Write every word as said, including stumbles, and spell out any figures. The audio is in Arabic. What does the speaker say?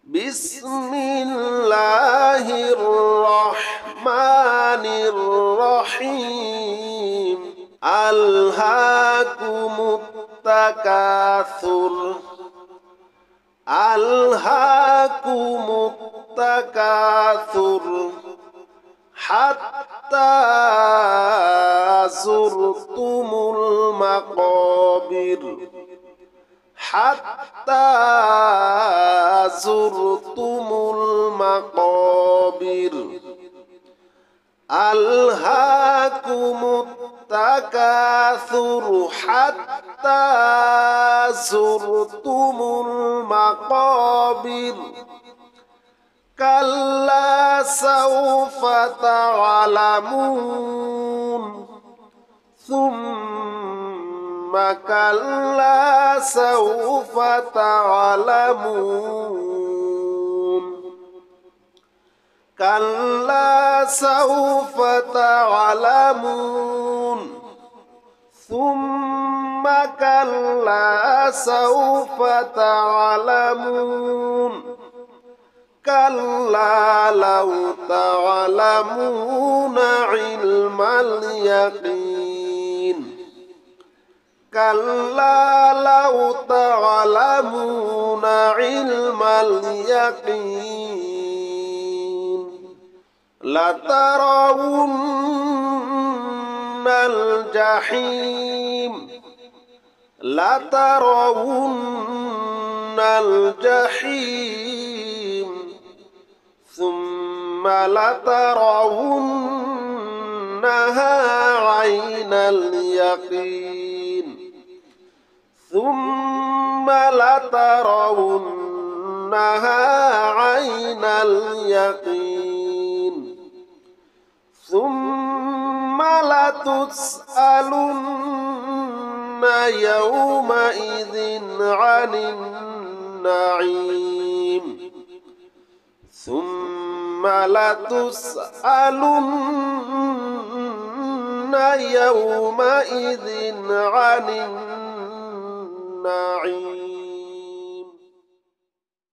بسم الله الرحمن الرحيم ألهاكم التكاثر ألهاكم التكاثر حتى زرتم المقابر حتى زرتم المقابر ألهاكم التكاثر حتى زرتم المقابر كلا سوف تعلمون ثم كلا سوف تعلمون كلا سوف تعلمون ثم كلا سوف تعلمون كلا لو تعلمون علم اليقين كلا لو تعلمون علم اليقين لترون الجحيم لترون الجحيم ثم لترونها عين اليقين ثم لترونها عين اليقين ثم لتسألن يومئذ عن النعيم ثم لتسألن يومئذ عن النعيم